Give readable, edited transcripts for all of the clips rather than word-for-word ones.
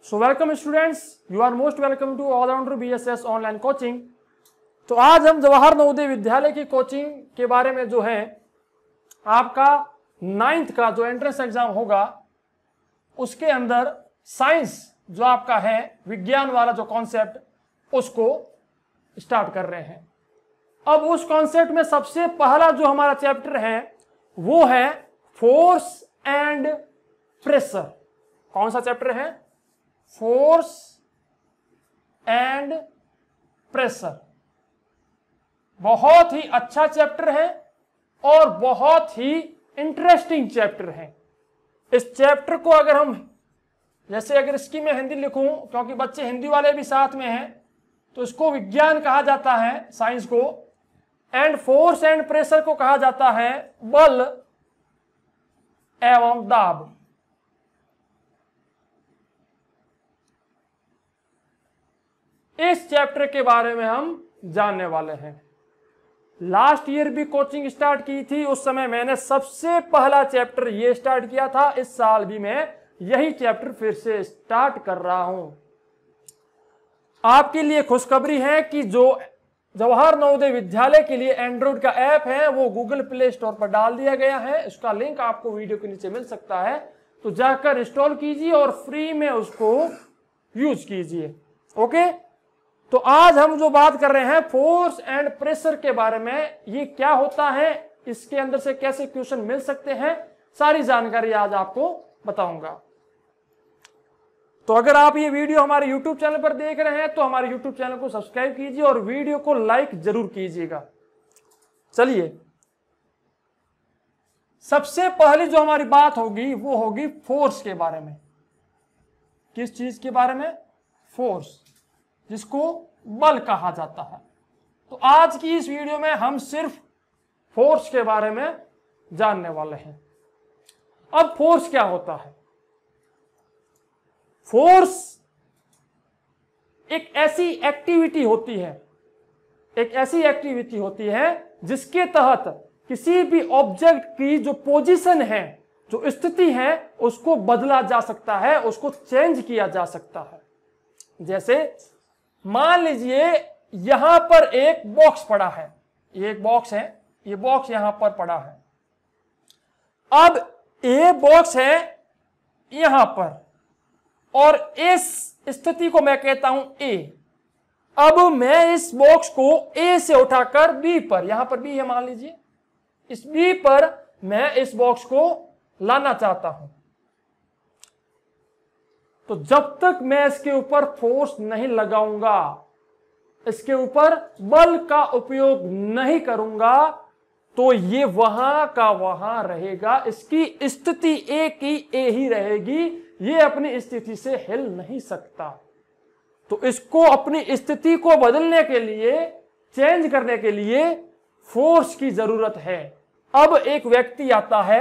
So welcome students, you are most welcome to all rounder BSS online coaching. तो आज हम जवाहर नवोदय विद्यालय की coaching के बारे में जो है आपका 9th का जो एंट्रेंस एग्जाम होगा उसके अंदर साइंस जो आपका है विज्ञान वाला जो कॉन्सेप्ट उसको स्टार्ट कर रहे हैं। अब उस कॉन्सेप्ट में सबसे पहला जो हमारा चैप्टर है वो है फोर्स एंड प्रेशर। कौन सा चैप्टर है? Force and pressure. बहुत ही अच्छा चैप्टर है और बहुत ही इंटरेस्टिंग चैप्टर है। इस चैप्टर को अगर हम अगर इसकी मैं हिंदी लिखूं, क्योंकि बच्चे हिंदी वाले भी साथ में हैं, तो इसको विज्ञान कहा जाता है साइंस को, एंड फोर्स एंड प्रेशर को कहा जाता है बल एवं दाब। इस चैप्टर के बारे में हम जानने वाले हैं। लास्ट ईयर भी कोचिंग स्टार्ट की थी, उस समय मैंने सबसे पहला चैप्टर ये स्टार्ट किया था। इस साल भी मैं यही चैप्टर फिर से स्टार्ट कर रहा हूं। आपके लिए खुशखबरी है कि जो जवाहर नवोदय विद्यालय के लिए एंड्रॉइड का ऐप है वो गूगल प्ले स्टोर पर डाल दिया गया है। इसका लिंक आपको वीडियो के नीचे मिल सकता है, तो जाकर इंस्टॉल कीजिए और फ्री में उसको यूज कीजिए। ओके, तो आज हम जो बात कर रहे हैं फोर्स एंड प्रेशर के बारे में, ये क्या होता है, इसके अंदर से कैसे क्वेश्चन मिल सकते हैं, सारी जानकारी आज आपको बताऊंगा। तो अगर आप ये वीडियो हमारे YouTube चैनल पर देख रहे हैं तो हमारे YouTube चैनल को सब्सक्राइब कीजिए और वीडियो को लाइक जरूर कीजिएगा। चलिए, सबसे पहले जो हमारी बात होगी वो होगी फोर्स के बारे में। किस चीज के बारे में? फोर्स, जिसको बल कहा जाता है। तो आज की इस वीडियो में हम सिर्फ फोर्स के बारे में जानने वाले हैं। अब फोर्स क्या होता है? फोर्स एक ऐसी एक्टिविटी होती है जिसके तहत किसी भी ऑब्जेक्ट की जो पोजीशन है, जो स्थिति है, उसको बदला जा सकता है, उसको चेंज किया जा सकता है। जैसे मान लीजिए यहां पर एक बॉक्स पड़ा है, ये एक बॉक्स है, ये बॉक्स यहां पर पड़ा है। अब ये बॉक्स है यहां पर और इस स्थिति को मैं कहता हूं ए। अब मैं इस बॉक्स को ए से उठाकर बी पर, यहां पर बी है मान लीजिए, इस बी पर मैं इस बॉक्स को लाना चाहता हूं। तो जब तक मैं इसके ऊपर फोर्स नहीं लगाऊंगा, इसके ऊपर बल का उपयोग नहीं करूंगा, तो ये वहां का वहां रहेगा। इसकी स्थिति ए की ए ही रहेगी, ये अपनी स्थिति से हिल नहीं सकता। तो इसको अपनी स्थिति को बदलने के लिए, चेंज करने के लिए फोर्स की जरूरत है। अब एक व्यक्ति आता है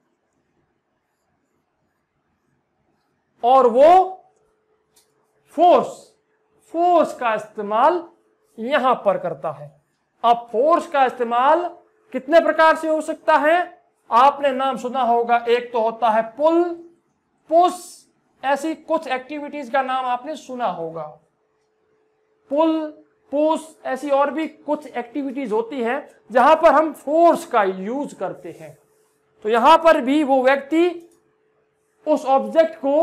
और वो फोर्स का इस्तेमाल यहां पर करता है। अब फोर्स का इस्तेमाल कितने प्रकार से हो सकता है? आपने नाम सुना होगा, एक तो होता है पुल, पुश, ऐसी कुछ एक्टिविटीज का नाम आपने सुना होगा। पुल, पुश, ऐसी और भी कुछ एक्टिविटीज होती है जहां पर हम फोर्स का यूज करते हैं। तो यहां पर भी वो व्यक्ति उस ऑब्जेक्ट को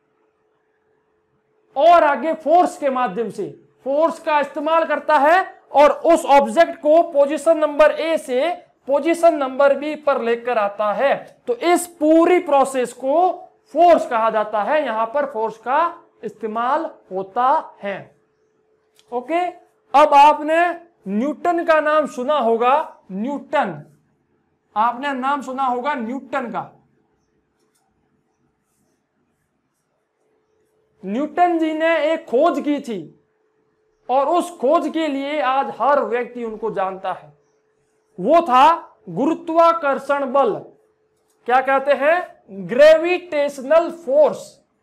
और आगे फोर्स के माध्यम से फोर्स का इस्तेमाल करता है और उस ऑब्जेक्ट को पोजीशन नंबर ए से पोजीशन नंबर बी पर लेकर आता है। तो इस पूरी प्रोसेस को फोर्स कहा जाता है। यहां पर फोर्स का इस्तेमाल होता है। ओके, अब आपने न्यूटन का नाम सुना होगा। न्यूटन, आपने नाम सुना होगा न्यूटन का। न्यूटन जी ने एक खोज की थी और उस खोज के लिए आज हर व्यक्ति उनको जानता है। वो था गुरुत्वाकर्षण बल। क्या कहते हैं? Gravitational force.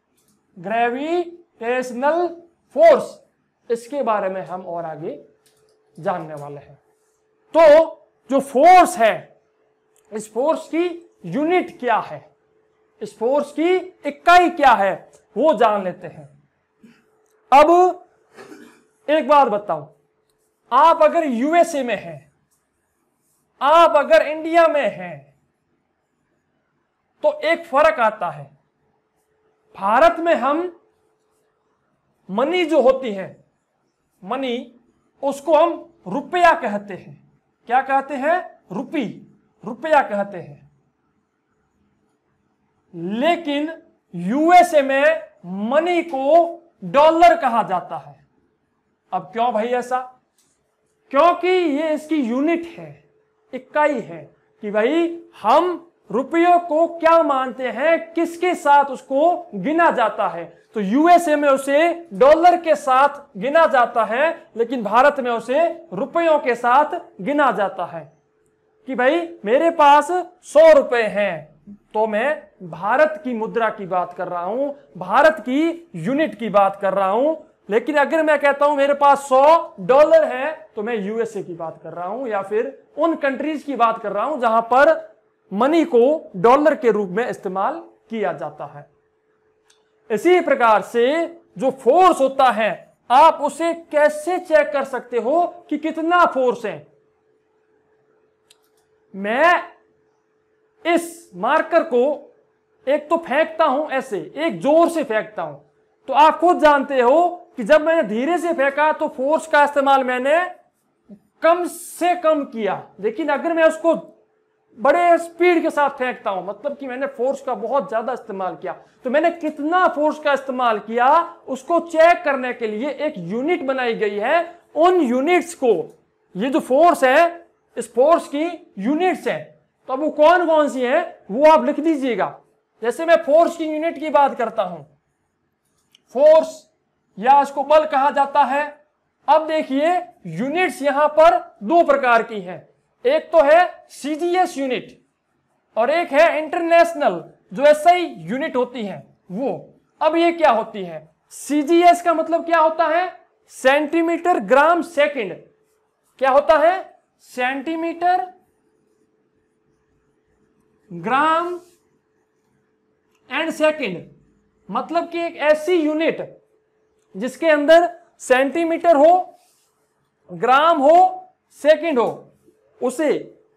ग्रेविटेशनल फोर्स, इसके बारे में हम और आगे जानने वाले हैं। तो जो फोर्स है, इस फोर्स की यूनिट क्या है, इस फोर्स की इकाई क्या है, वो जान लेते हैं। अब एक बात बताऊं, आप अगर यूएसए में हैं, आप अगर इंडिया में हैं, तो एक फर्क आता है। भारत में हम मनी जो होती है, मनी, उसको हम रुपया कहते हैं। क्या कहते हैं? रुपया कहते हैं। लेकिन यूएसए में मनी को डॉलर कहा जाता है। अब क्यों भाई ऐसा? क्योंकि ये इसकी यूनिट है, इकाई है कि भाई हम रुपयों को क्या मानते हैं, किसके साथ उसको गिना जाता है। तो यूएसए में उसे डॉलर के साथ गिना जाता है, लेकिन भारत में उसे रुपयों के साथ गिना जाता है। कि भाई मेरे पास 100 रुपए हैं, तो मैं भारत की मुद्रा की बात कर रहा हूं, भारत की यूनिट की बात कर रहा हूं। लेकिन अगर मैं कहता हूं मेरे पास 100 डॉलर है, तो मैं यूएसए की बात कर रहा हूं, या फिर उन कंट्रीज की बात कर रहा हूं जहां पर मनी को डॉलर के रूप में इस्तेमाल किया जाता है। इसी प्रकार से जो फोर्स होता है, आप उसे कैसे चेक कर सकते हो कि कितना फोर्स है? मैं इस मार्कर को एक तो फेंकता हूं ऐसे, एक जोर से फेंकता हूं, तो आप खुद जानते हो कि जब मैंने धीरे से फेंका तो फोर्स का इस्तेमाल मैंने कम से कम किया। लेकिन अगर मैं उसको बड़े स्पीड के साथ फेंकता हूं, मतलब कि मैंने फोर्स का बहुत ज्यादा इस्तेमाल किया, तो मैंने कितना फोर्स का इस्तेमाल किया उसको चेक करने के लिए एक यूनिट बनाई गई है। उन यूनिट्स को, ये जो फोर्स है, इस फोर्स की यूनिट्स हैं, तो अब वो कौन कौन सी है वो आप लिख दीजिएगा। जैसे मैं फोर्स की यूनिट की बात करता हूं, फोर्स या इसको बल कहा जाता है। अब देखिए यूनिट्स यहां पर दो प्रकार की हैं, एक तो है सीजीएस यूनिट और एक है इंटरनेशनल जो एसआई यूनिट होती है वो। अब ये क्या होती है? सीजीएस का मतलब क्या होता है? Centimetre gram second. क्या होता है? Centimetre gram and second. मतलब कि एक ऐसी यूनिट जिसके अंदर सेंटीमीटर हो, ग्राम हो, सेकंड हो, उसे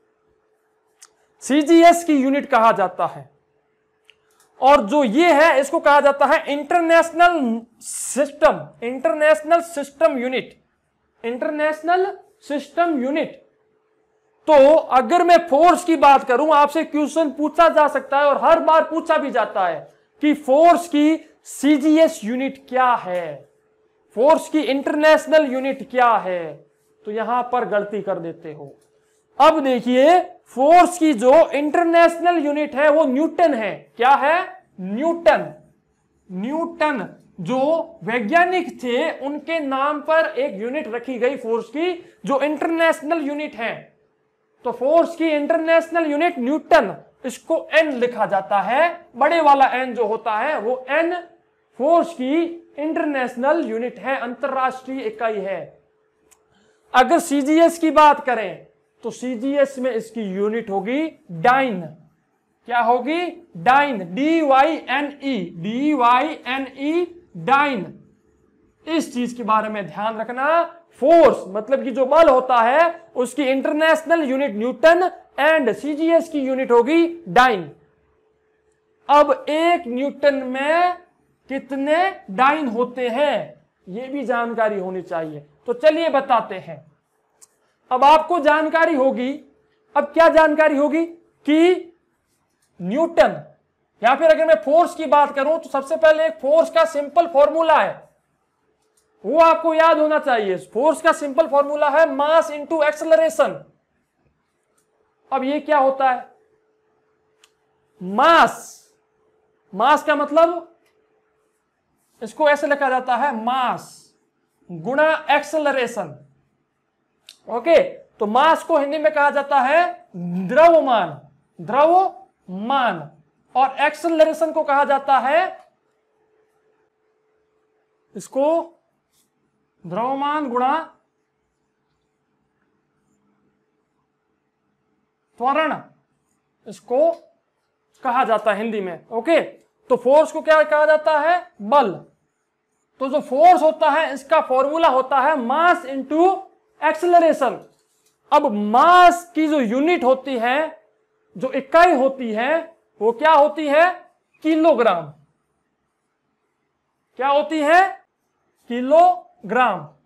सीजीएस की यूनिट कहा जाता है। और जो ये है इसको कहा जाता है international system, international system unit, international system unit. तो अगर मैं फोर्स की बात करूं, आपसे क्वेश्चन पूछा जा सकता है और हर बार पूछा भी जाता है कि फोर्स की सीजीएस यूनिट क्या है, फोर्स की इंटरनेशनल यूनिट क्या है, तो यहां पर गलती कर देते हो। अब देखिए फोर्स की जो इंटरनेशनल यूनिट है वो न्यूटन है। क्या है? न्यूटन। न्यूटन जो वैज्ञानिक थे उनके नाम पर एक यूनिट रखी गई फोर्स की जो इंटरनेशनल यूनिट है। तो फोर्स की इंटरनेशनल यूनिट न्यूटन, इसको एन लिखा जाता है, बड़े वाला एन जो होता है वो एन फोर्स की इंटरनेशनल यूनिट है, अंतरराष्ट्रीय इकाई है। अगर सीजीएस की बात करें तो सीजीएस में इसकी यूनिट होगी डाइन। क्या होगी? Dyne, DYNE, DYNE, dyne. इस चीज के बारे में ध्यान रखना। फोर्स मतलब कि जो बल होता है उसकी international unit newton and CGS की यूनिट होगी डाइन। अब एक न्यूटन में कितने डाइन होते हैं ये भी जानकारी होनी चाहिए। तो चलिए बताते हैं। अब आपको जानकारी होगी, अब क्या जानकारी होगी कि न्यूटन, या फिर अगर मैं फोर्स की बात करूं तो सबसे पहले एक फोर्स का सिंपल फॉर्मूला है, वो आपको याद होना चाहिए। फोर्स का सिंपल फॉर्मूला है मास इंटू एक्सेलरेशन। अब ये क्या होता है? मास, मास का मतलब इसको ऐसे लिखा जाता है मास गुणा एक्सेलरेशन। ओके, तो मास को हिंदी में कहा जाता है द्रव्यमान, द्रव्यमान, और एक्सेलरेशन को कहा जाता है, इसको द्रव्यमान गुणा त्वरण, इसको कहा जाता है हिंदी में। ओके, तो फोर्स को क्या कहा जाता है? बल। तो जो फोर्स होता है इसका फॉर्मूला होता है मास इंटू एक्सेलरेशन। अब मास की जो यूनिट होती है, जो इकाई होती है, वो क्या होती है? किलोग्राम। क्या होती है? किलोग्राम।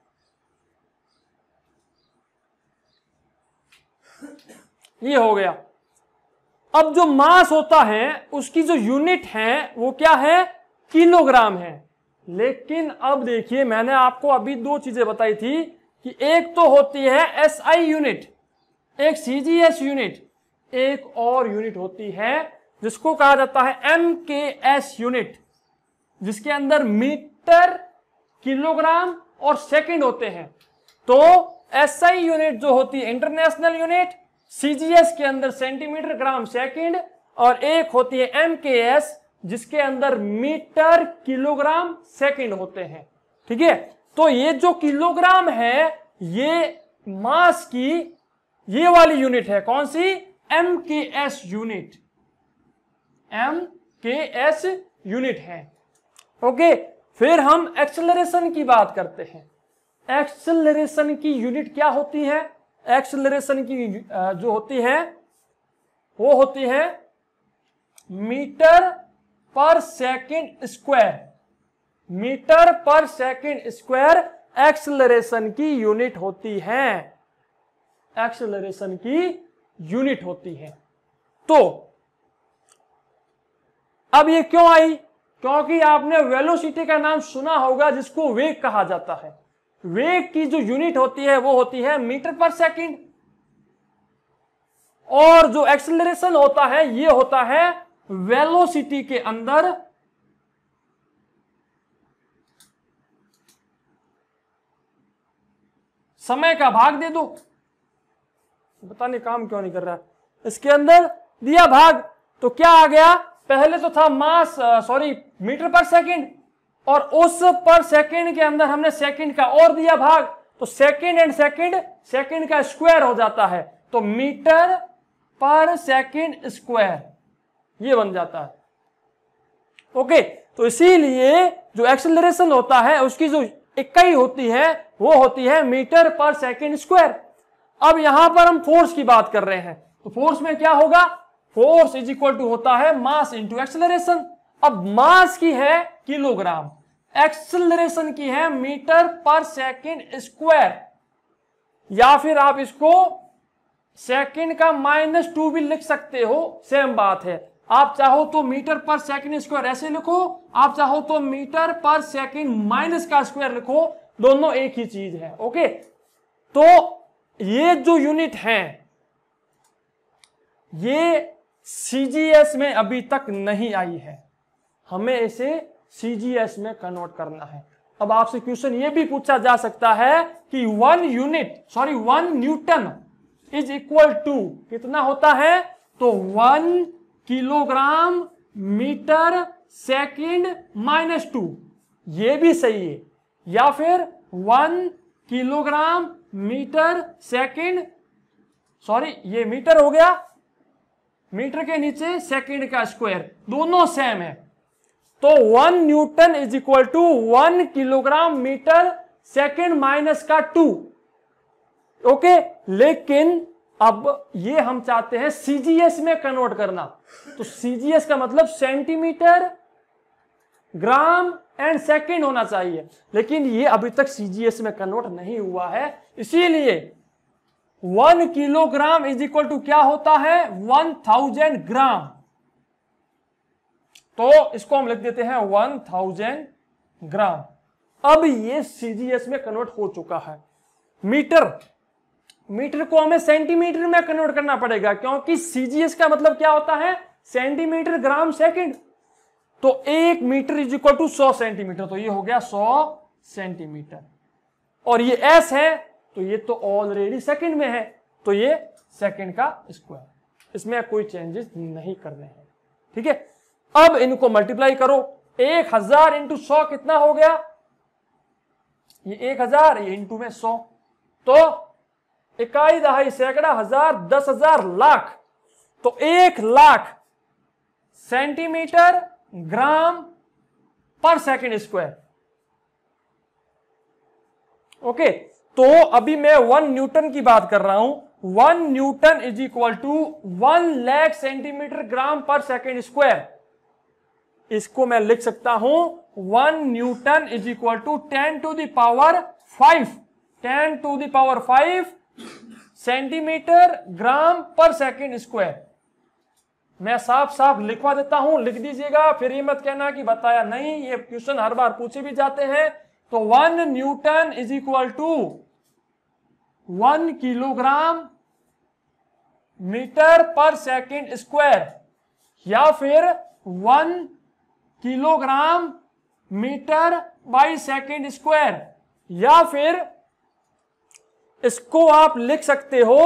ये हो गया। अब जो मास होता है उसकी जो यूनिट है वो क्या है? किलोग्राम है। लेकिन अब देखिए, मैंने आपको अभी दो चीजें बताई थी कि एक तो होती है एसआई यूनिट, एक सीजीएस यूनिट, एक और यूनिट होती है जिसको कहा जाता है एमकेएस यूनिट, जिसके अंदर मीटर, किलोग्राम और सेकंड होते हैं। तो एसआई यूनिट जो होती है इंटरनेशनल यूनिट, सीजीएस के अंदर सेंटीमीटर, ग्राम, सेकंड, और एक होती है एमकेएस जिसके अंदर मीटर, किलोग्राम, सेकंड होते हैं। ठीक है, तो ये जो किलोग्राम है ये मास की ये वाली यूनिट है। कौन सी? MKS unit. एमकेएस यूनिट है। ओके, फिर हम एक्सेलरेशन की बात करते हैं। एक्सेलरेशन की यूनिट क्या होती है? एक्सेलरेशन की जो होती है वो होती है metre per second square. Metre per second square acceleration की यूनिट होती है। एक्सेलरेशन की यूनिट होती है। तो अब ये क्यों आई? क्योंकि आपने वेलोसिटी का नाम सुना होगा जिसको वेग कहा जाता है। वेग की जो यूनिट होती है वो होती है मीटर पर सेकंड, और जो एक्सेलरेशन होता है ये होता है वेलोसिटी के अंदर समय का भाग दे दो। पता नहीं काम क्यों नहीं कर रहा है। इसके अंदर दिया भाग तो क्या आ गया? पहले तो था मास, मीटर पर सेकंड, और उस पर सेकंड के अंदर हमने सेकंड का और दिया भाग, तो सेकंड एंड सेकंड, सेकंड का स्क्वायर हो जाता है, तो मीटर पर सेकंड स्क्वायर ये बन जाता है। ओके, तो इसीलिए जो एक्सेलरेशन होता है उसकी जो इकाई होती है वो होती है मीटर पर सेकंड स्क्वायर। अब यहां पर हम फोर्स की बात कर रहे हैं, तो फोर्स में क्या होगा? फोर्स इज इक्वल टू होता है मास इंटू एक्सेलरेशन। अब मास की है किलोग्राम, एक्सेलरेशन की है मीटर पर सेकंड स्क्वायर, या फिर आप इसको सेकंड का -2 भी लिख सकते हो, सेम बात है। आप चाहो तो मीटर पर सेकंड स्क्वायर ऐसे लिखो, आप चाहो तो मीटर पर सेकंड माइनस का स्क्वायर लिखो, दोनों एक ही चीज है। ओके, तो ये जो यूनिट है ये सीजीएस में अभी तक नहीं आई है, हमें इसे सीजीएस में कन्वर्ट करना है। अब आपसे क्वेश्चन ये भी पूछा जा सकता है कि 1 न्यूटन इज इक्वल टू कितना होता है? तो 1 किलोग्राम मीटर सेकंड -2, ये भी सही है। या फिर 1 किलोग्राम मीटर सेकंड, ये मीटर हो गया, मीटर के नीचे सेकंड का स्क्वायर, दोनों सेम है। तो 1 newton is equal to 1 kilogram metre second -2। Okay, लेकिन अब ये हम चाहते हैं सीजीएस में कन्वर्ट करना, तो सीजीएस का मतलब सेंटीमीटर, ग्राम एंड सेकंड होना चाहिए, लेकिन ये अभी तक सीजीएस में कन्वर्ट नहीं हुआ है। इसीलिए 1 किलोग्राम इज इक्वल टू क्या होता है? 1000 ग्राम। तो इसको हम लिख देते हैं 1000 ग्राम। अब ये सीजीएस में कन्वर्ट हो चुका है। मीटर को हमें सेंटीमीटर में कन्वर्ट करना पड़ेगा, क्योंकि सीजीएस का मतलब क्या होता है? Centimetre, gram, second. तो 1 metre is equal to 100 centimetre, तो ये हो गया 100 सेंटीमीटर। और ये एस है तो ये तो ऑलरेडी सेकंड में है, तो ये सेकंड का स्क्वायर, इसमें कोई चेंजेस नहीं करने हैं। ठीक है, अब इनको मल्टीप्लाई करो। 1000 इंटू 100 कितना हो गया? ये 1000, ये इंटू में 100, तो इकाई, दहाई, सैकड़ा, हजार, 10,000, लाख, तो 1 लाख सेंटीमीटर ग्राम पर सेकंड स्क्वायर। ओके, तो अभी मैं 1 न्यूटन की बात कर रहा हूं। 1 newton is equal to 1 lakh centimetre gram per second square. इसको मैं लिख सकता हूं 1 newton is equal to 10 to the power 5 centimetre gram per second square. मैं साफ साफ लिखवा देता हूं, लिख दीजिएगा, फिर ये मत कहना कि बताया नहीं, ये क्वेश्चन हर बार पूछे भी जाते हैं। तो 1 newton is equal to 1 kilogram metre per second square, या फिर 1 kilogram metre by second square, या फिर इसको आप लिख सकते हो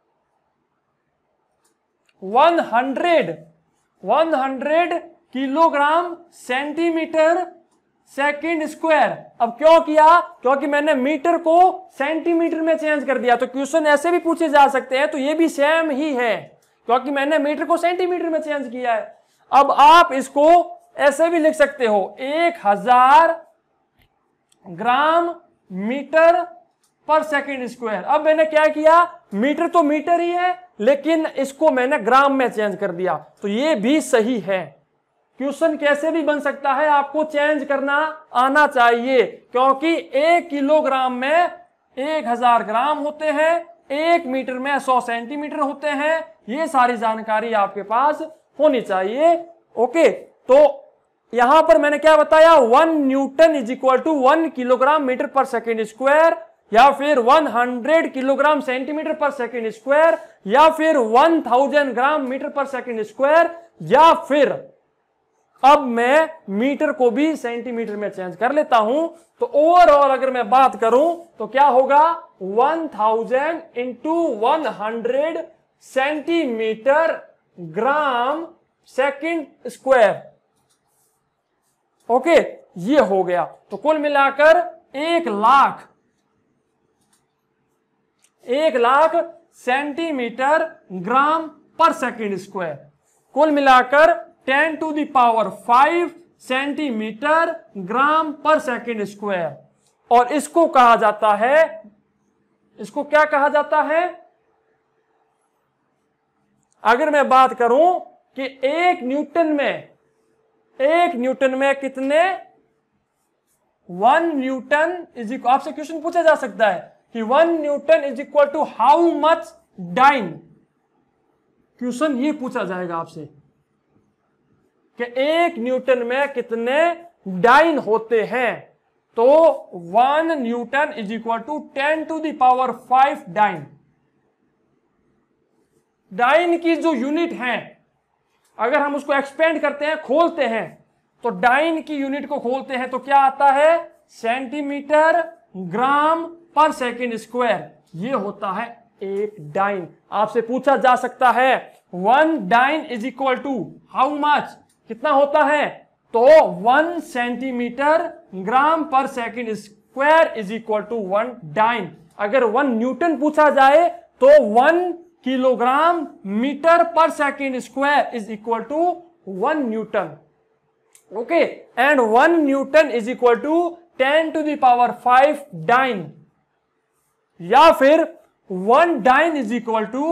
100 किलोग्राम सेंटीमीटर सेकेंड स्क्वायर। अब क्यों किया? क्योंकि मैंने मीटर को सेंटीमीटर में चेंज कर दिया। तो क्वेश्चन ऐसे भी पूछे जा सकते हैं, तो ये भी सेम ही है, क्योंकि मैंने मीटर को सेंटीमीटर में चेंज किया है। अब आप इसको ऐसे भी लिख सकते हो 1000 gram metre per second square. अब मैंने क्या किया, मीटर तो मीटर ही है, लेकिन इसको मैंने ग्राम में चेंज कर दिया, तो ये भी सही है। क्वेश्चन कैसे भी बन सकता है, आपको चेंज करना आना चाहिए, क्योंकि 1 किलोग्राम में 1000 ग्राम होते हैं, 1 मीटर में 100 सेंटीमीटर होते हैं। ये सारी जानकारी आपके पास होनी चाहिए। ओके, तो यहां पर मैंने क्या बताया, 1 newton is equal to 1 kilogram metre per second square, या फिर 100 kilogram centimetre per second square, या फिर 1000 gram metre per second square, या फिर अब मैं मीटर को भी सेंटीमीटर में चेंज कर लेता हूं। तो ओवरऑल अगर मैं बात करूं तो क्या होगा, 1000 into 100 centimetre gram second square. Okay, ये हो गया। तो कुल मिलाकर 1 lakh centimetre gram per second square, कुल मिलाकर 10 to the power 5 centimetre gram per second square. और इसको कहा जाता है, इसको क्या कहा जाता है, अगर मैं बात करूं कि 1 न्यूटन में कितने, 1 न्यूटन इज इक्वल, आपसे क्वेश्चन पूछा जा सकता है कि 1 newton is equal to how much dyne. Question ये पूछा जाएगा आपसे कि 1 न्यूटन में कितने डाइन होते हैं। तो 1 newton is equal to 10 to the power 5 dyne. Dyne की जो यूनिट है, अगर हम उसको एक्सपेंड करते हैं, खोलते हैं, तो डाइन की यूनिट को खोलते हैं तो क्या आता है, centimetre gram per second square. ये होता है 1 डाइन। आपसे पूछा जा सकता है 1 dyne is equal to how much, कितना होता है, तो 1 centimetre gram per second square is equal to 1 dyne. अगर 1 न्यूटन पूछा जाए तो 1 kilogram metre per second square is equal to 1 newton. Okay, and 1 newton is equal to 10 to the power 5 dyne, या फिर 1 dyne is equal to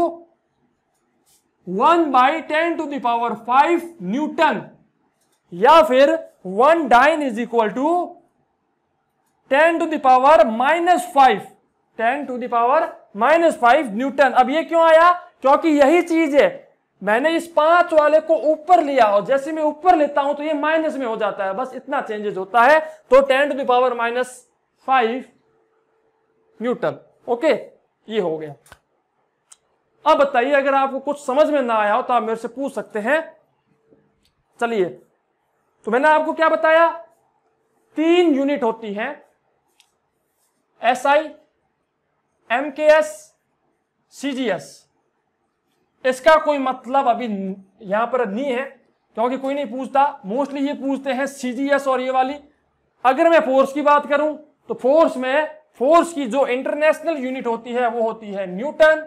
1 by 10 to the power 5 Newton, या फिर 1 dyne is equal to 10 to the power -5, 10 to the power -5 newton. अब ये क्यों आया, क्योंकि यही चीज है, मैंने इस 5 वाले को ऊपर लिया और जैसे मैं ऊपर लेता हूं तो ये माइनस में हो जाता है, बस इतना चेंजेस होता है। तो 10 to the power -5 newton. Okay, ये हो गया। अब बताइए, अगर आपको कुछ समझ में ना आया हो तो आप मेरे से पूछ सकते हैं। चलिए, तो मैंने आपको क्या बताया, 3 यूनिट होती हैं, SI, MKS, CGS। इसका कोई मतलब अभी यहां पर नहीं है, क्योंकि कोई नहीं पूछता, मोस्टली ये पूछते हैं CGS और ये वाली। अगर मैं फोर्स की बात करूं तो फोर्स में, फोर्स की जो इंटरनेशनल यूनिट होती है वो होती है न्यूटन,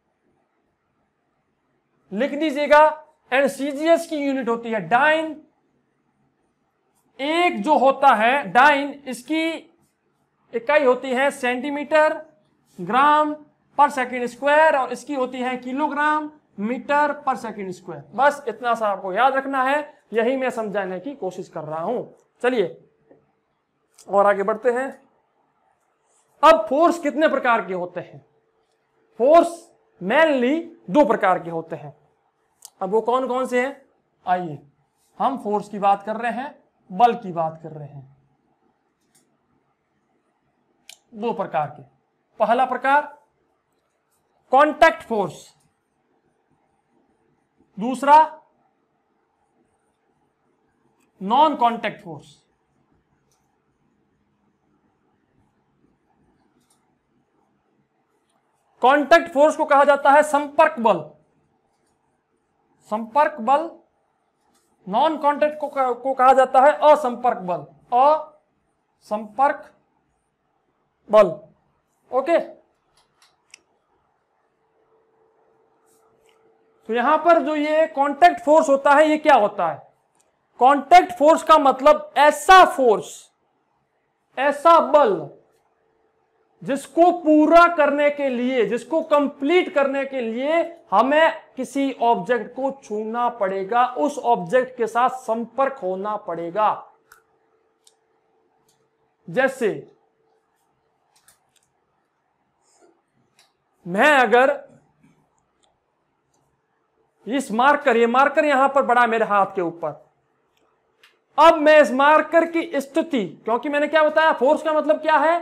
लिख दीजिएगा। एंड CGS की यूनिट होती है डाइन। एक जो होता है डाइन, इसकी इकाई होती है सेंटीमीटर ग्राम पर सेकंड स्क्वायर और इसकी होती है kilogram metre per second square. बस इतना सा आपको याद रखना है, यही मैं समझाने की कोशिश कर रहा हूं। चलिए और आगे बढ़ते हैं। अब फोर्स कितने प्रकार के होते हैं? फोर्स मेनली दो प्रकार के होते हैं। अब वो कौन कौन से हैं? आइए, हम फोर्स की बात कर रहे हैं, बल की बात कर रहे हैं। दो प्रकार के। पहला प्रकार कांटेक्ट फोर्स, दूसरा non contact force. Contact force को कहा जाता है संपर्क बल, संपर्क बल। नॉन कांटेक्ट को कहा जाता है असंपर्क बल, असंपर्क बल। ओके, तो यहां पर जो ये कांटेक्ट फोर्स होता है, ये क्या होता है? कांटेक्ट फोर्स का मतलब ऐसा फोर्स, ऐसा बल जिसको पूरा करने के लिए, जिसको कंप्लीट करने के लिए हमें किसी ऑब्जेक्ट को छूना पड़ेगा, उस ऑब्जेक्ट के साथ संपर्क होना पड़ेगा। जैसे मैं अगर इस मार्कर, ये मार्कर यहां पर बड़ा मेरे हाथ के ऊपर, अब मैं इस मार्कर की स्थिति, क्योंकि मैंने क्या बताया, फोर्स का मतलब क्या है?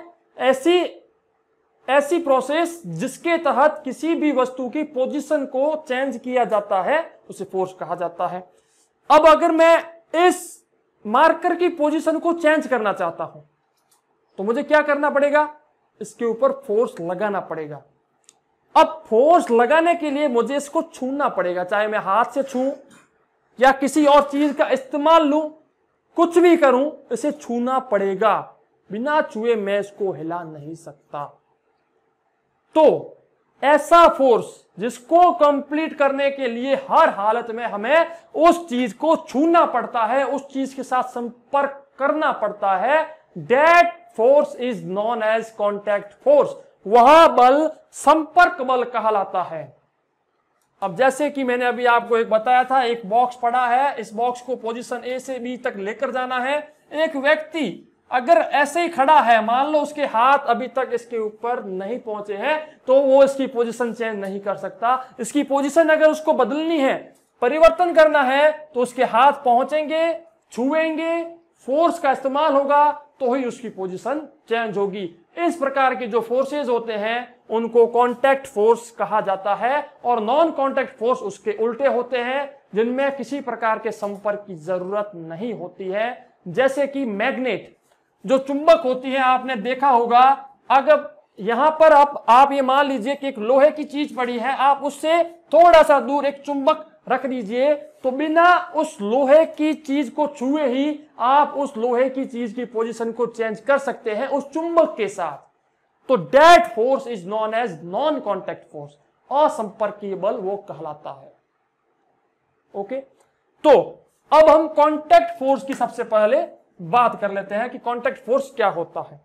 ऐसी प्रोसेस जिसके तहत किसी भी वस्तु की पोजीशन को चेंज किया जाता है, उसे फोर्स कहा जाता है। अब अगर मैं इस मार्कर की पोजीशन को चेंज करना चाहता हूं तो मुझे क्या करना पड़ेगा? इसके ऊपर फोर्स लगाना पड़ेगा। अब फोर्स लगाने के लिए मुझे इसको छूना पड़ेगा, चाहे मैं हाथ से छूं या किसी और चीज का इस्तेमाल लूं, कुछ भी करूं, इसे छूना पड़ेगा। बिना छुए मैं इसको हिला नहीं सकता। तो ऐसा फोर्स जिसको कंप्लीट करने के लिए हर हालत में हमें उस चीज को छूना पड़ता है, उस चीज के साथ संपर्क करना पड़ता है, that force is known as contact force. वह बल संपर्क बल कहलाता है। अब जैसे कि मैंने अभी आपको एक बताया था, एक बॉक्स पड़ा है, इस बॉक्स को पोजीशन ए से बी तक लेकर जाना है। एक व्यक्ति अगर ऐसे ही खड़ा है, मान लो उसके हाथ अभी तक इसके ऊपर नहीं पहुंचे हैं, तो वो इसकी पोजीशन चेंज नहीं कर सकता। इसकी पोजीशन अगर उसको बदलनी है, परिवर्तन करना है, तो उसके हाथ पहुंचेंगे, छुएंगे, फोर्स का इस्तेमाल होगा, तो ही उसकी पोजीशन चेंज होगी। इस प्रकार के जो फोर्सेज होते हैं उनको कांटेक्ट फोर्स कहा जाता है, और नॉन कांटेक्ट फोर्स उसके उल्टे होते हैं, जिनमें किसी प्रकार के संपर्क की जरूरत नहीं होती है। जैसे कि मैग्नेट, जो चुंबक होती है, आपने देखा होगा, अगर यहां पर आप ये मान लीजिए कि एक लोहे की चीज पड़ी है, आप उससे थोड़ा सा दूर एक चुंबक रख दीजिए, तो बिना उस लोहे की चीज को छुए ही आप उस लोहे की चीज की पोजीशन को चेंज कर सकते हैं उस चुंबक के साथ। तो that force is known as non contact force, असंपर्कीय बल वो कहलाता है। ओके, तो अब हम कॉन्टैक्ट फोर्स की सबसे पहले बात कर लेते हैं कि कॉन्टैक्ट फोर्स क्या होता है।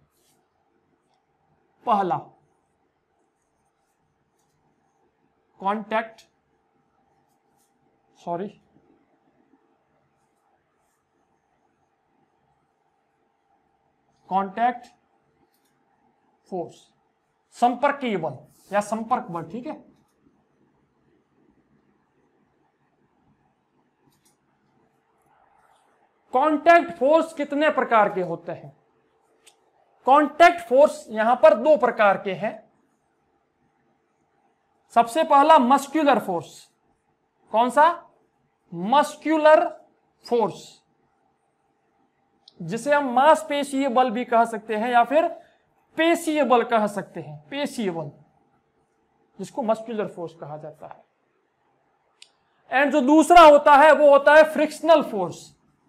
पहला, कॉन्टैक्ट फोर्स, संपर्कीय बल या संपर्क बल। ठीक है, कांटेक्ट फोर्स कितने प्रकार के होते हैं? कांटेक्ट फोर्स यहां पर दो प्रकार के हैं। सबसे पहला मस्क्यूलर फोर्स। कौन सा? मस्क्यूलर फोर्स, जिसे हम मांसपेशीय बल भी कह सकते हैं या फिर पेशीय बल कह सकते हैं। पेशीय बल, जिसको मस्क्यूलर फोर्स कहा जाता है। एंड जो दूसरा होता है वो होता है फ्रिक्शनल फोर्स।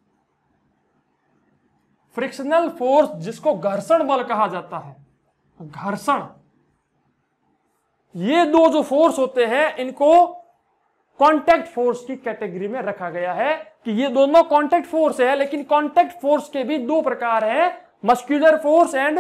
फ्रिक्शनल फोर्स, जिसको घर्षण बल कहा जाता है। घर्षण, ये दो जो फोर्स होते हैं इनको कांटेक्ट फोर्स की कैटेगरी में रखा गया है कि ये दोनों कांटेक्ट फोर्स है, लेकिन कांटेक्ट फोर्स के भी दो प्रकार हैं, muscular force and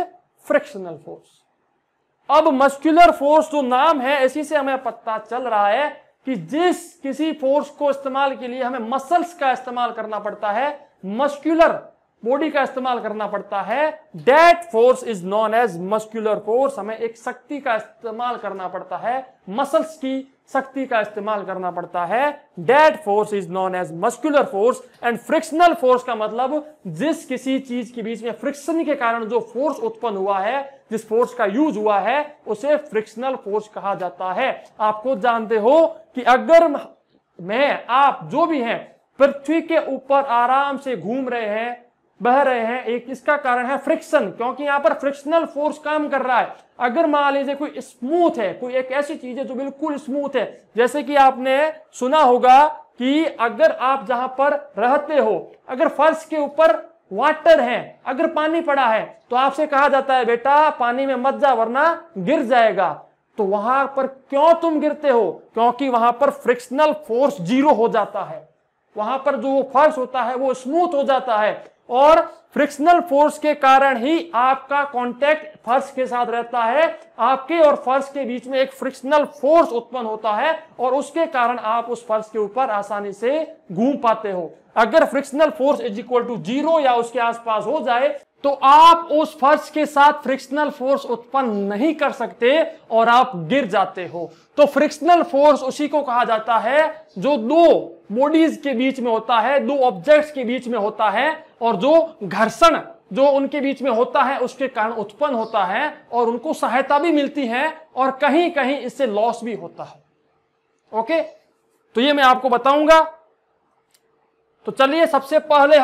frictional force. अब मस्कुलर फोर्स जो नाम है, इसी से हमें पता चल रहा है कि जिस किसी फोर्स को इस्तेमाल के लिए हमें मसल्स का इस्तेमाल करना पड़ता है, मस्कुलर बॉडी का इस्तेमाल करना पड़ता है, that force is known as muscular force. हमें एक शक्ति का इस्तेमाल करना पड़ता है, मसल्स की शक्ति का इस्तेमाल करना पड़ता है, that force is known as muscular force. And frictional force का मतलब जिस किसी चीज के बीच में फ्रिक्शन के कारण जो फोर्स उत्पन्न हुआ है, जिस फोर्स का यूज हुआ है, उसे फ्रिक्शनल फोर्स कहा जाता है। आप खुद जानते हो कि अगर मैं, आप जो भी हैं, पृथ्वी के ऊपर आराम से घूम रहे हैं, बह रहे हैं, एक इसका कारण है फ्रिक्शन, क्योंकि यहां पर फ्रिक्शनल फोर्स काम कर रहा है। अगर मान लीजिए कोई स्मूथ है, कोई एक ऐसी चीज है जो बिल्कुल स्मूथ है, जैसे कि आपने सुना होगा कि अगर आप जहां पर रहते हो, अगर फर्श के ऊपर वाटर है, अगर पानी पड़ा है, तो आपसे कहा जाता है बेटा पानी में मत जा वरना गिर जाएगा। तो वहां पर क्यों तुम गिरते हो? क्योंकि वहां पर फ्रिक्शनल फोर्स जीरो हो जाता है, वहां पर जो फर्श होता है वो स्मूथ हो जाता है, और फ्रिक्शनल फोर्स के कारण ही आपका कांटेक्ट फर्श के साथ रहता है, आपके और फर्श के बीच में एक फ्रिक्शनल फोर्स उत्पन्न होता है, और उसके कारण आप उस फर्श के ऊपर आसानी से घूम पाते हो। अगर frictional force is equal to 0 या उसके आसपास हो जाए, तो आप उस फर्श के साथ फ्रिक्शनल फोर्स उत्पन्न नहीं कर सकते और आप गिर जाते हो। तो फ्रिक्शनल फोर्स उसी को कहा जाता है जो दो बॉडीज के बीच में होता है, दो ऑब्जेक्ट्स के बीच में होता है, और जो घर्षण जो उनके बीच में होता है उसके कारण उत्पन्न होता है, और उनको सहायता भी मिलती है, और कहीं कहीं इससे लॉस भी होता है। ओके, तो ये मैं आपको बताऊंगा। तो चलिए सबसे पहले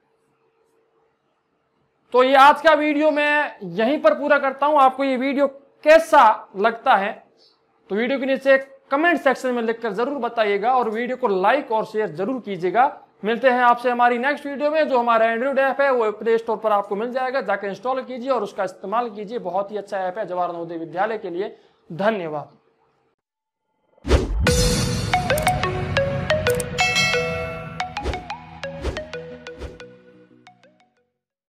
तो ये आज का वीडियो मैं यहीं पर पूरा करता हूं। आपको ये वीडियो कैसा लगता है तो वीडियो के नीचे कमेंट सेक्शन में लिखकर जरूर बताइएगा, और वीडियो को लाइक और शेयर जरूर कीजिएगा। मिलते हैं आपसे हमारी नेक्स्ट वीडियो में। जो हमारा एंड्रॉइड ऐप है वो प्ले स्टोर पर आपको मिल जाएगा, जाकर इंस्टॉल कीजिए और उसका इस्तेमाल कीजिए। बहुत ही अच्छा ऐप है जवाहर नवोदय विद्यालय के लिए। धन्यवाद।